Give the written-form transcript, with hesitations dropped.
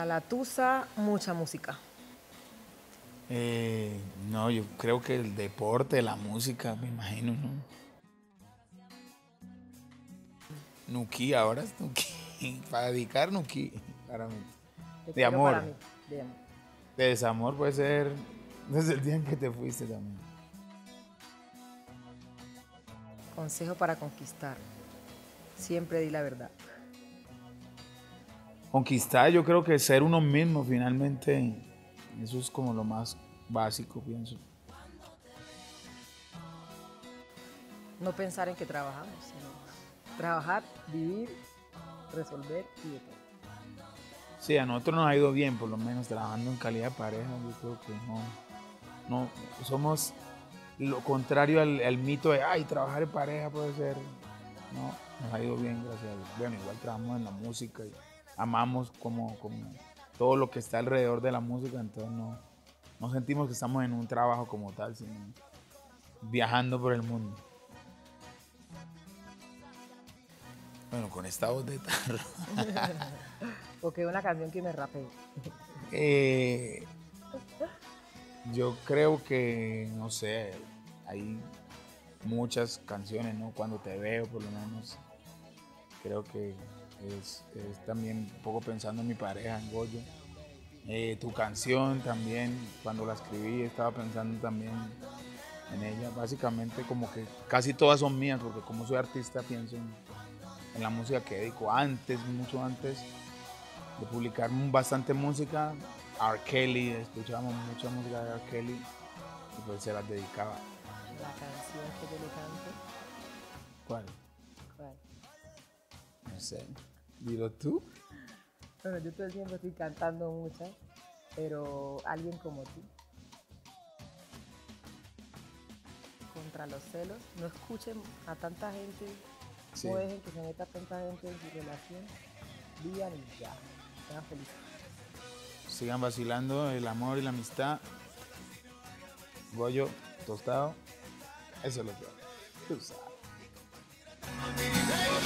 A la tusa, mucha música. No, yo creo que el deporte, la música, me imagino, ¿no? Nuki, ahora es Nuki. Para dedicar Nuki, claramente. Te De quiero para amor, mí. De amor. de desamor puede ser desde el día en que te fuiste también. Consejo para conquistar. Siempre di la verdad. Conquistar, yo creo que ser uno mismo, finalmente, eso es como lo más básico, pienso. No pensar en que trabajamos, sino trabajar, vivir, resolver y de todo. Sí, a nosotros nos ha ido bien, por lo menos trabajando en calidad de pareja, yo creo que no, somos lo contrario al mito de, ay, trabajar en pareja puede ser, no, nos ha ido bien, gracias a Dios. Bueno, igual trabajamos en la música y amamos como todo lo que está alrededor de la música, entonces no sentimos que estamos en un trabajo como tal, sino viajando por el mundo. Bueno, con esta voz de tarro. Porque una canción que me rapee. Eh, yo creo que, no sé, hay muchas canciones, ¿no? Cuando te veo, por lo menos, creo que es también un poco pensando en mi pareja, en Goyo. Tu canción también, cuando la escribí, estaba pensando también en ella. Básicamente como que casi todas son mías, porque como soy artista pienso en la música que dedico. Antes, mucho antes de publicar bastante música, R. Kelly, escuchábamos mucha música de R. Kelly y pues se las dedicaba. La canción que yo le canto. ¿Cuál? ¿Cuál? No sé. Dilo tú. Bueno, yo todo el tiempo estoy cantando muchas, pero alguien como tú. Contra los celos. No escuchen a tanta gente. Sí. No dejen que se meta tanta gente en su relación. Vivan y ya. Sean felices. Sigan vacilando el amor y la amistad. Goyo, tostado. Eso es lo que. Tú sabes.